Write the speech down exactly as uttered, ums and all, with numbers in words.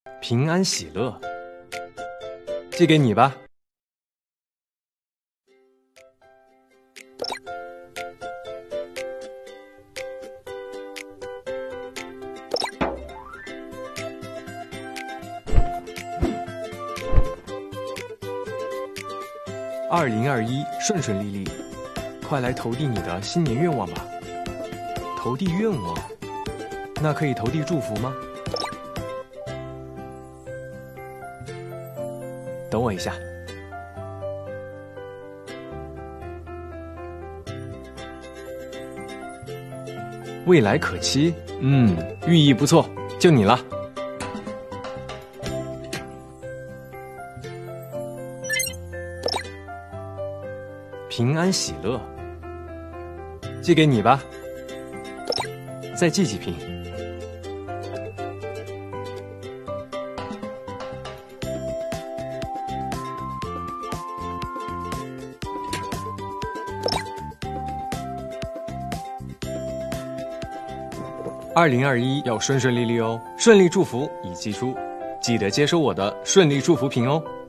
平安喜乐，寄给你吧。二零二一顺顺利利，快来投递你的新年愿望吧！投递愿望，那可以投递祝福吗？等我一下。未来可期，嗯，寓意不错，就你了。平安喜乐，寄给你吧。再寄几瓶。二零二一要顺顺利利哦，顺利祝福已寄出，记得接收我的顺利祝福瓶哦。